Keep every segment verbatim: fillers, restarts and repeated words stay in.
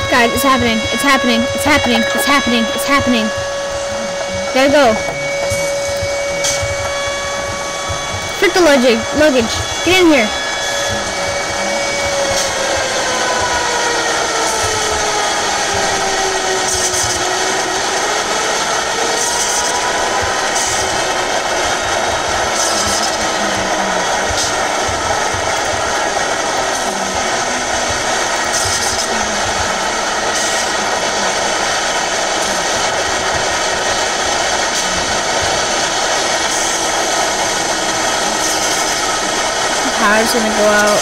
Guys, it's happening. It's happening. It's happening. It's happening. It's happening. Gotta go. Frick the luggage. Luggage. Get in here. Power's gonna go out.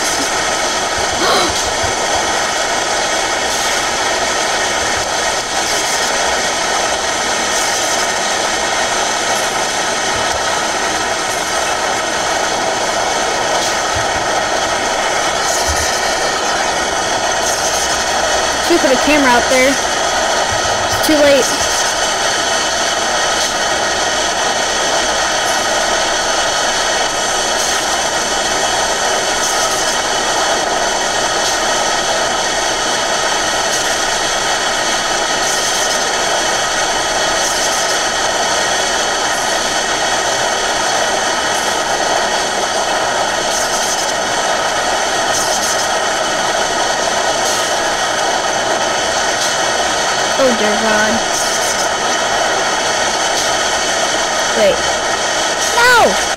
Should put a camera out there. It's too late. Oh dear God. Wait. No!